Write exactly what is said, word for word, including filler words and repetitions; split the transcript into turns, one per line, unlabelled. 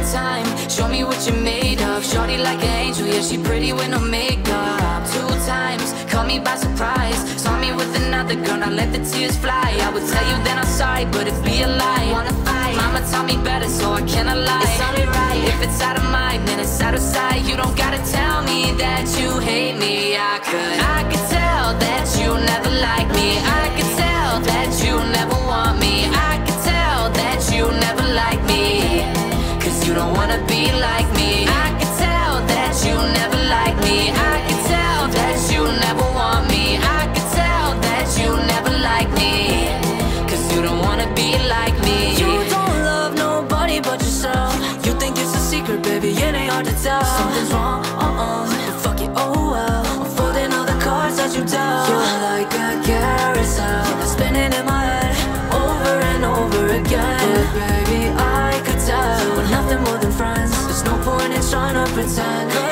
time, show me what you're made of. Shorty like an angel, yeah, she pretty with no makeup. Two times, caught me by surprise. Saw me with another girl, now let the tears fly. I would tell you then I'm sorry, but it'd be a lie. Wanna fight? Mama taught me better, so I cannot lie. It's only right, if it's out of mind, then it's out of sight. You don't gotta tell me that you hate me. I could, I could tell that you never like me. I could tell that you never want me. I could tell that you never like me, cause you don't wanna be like me. I could tell that you never like me. I could tell that you never want me. I could tell that you never like me, cause you don't wanna be like me. You don't love nobody but yourself. You think it's a secret, baby, it ain't hard to tell. Something's wrong, uh-uh, but fuck it, oh well. I'm folding all the cards that you dealt. You're like a carousel, spinning in my head over and over again. But baby, I could tell we're nothing more than friends. There's no point in trying to pretend.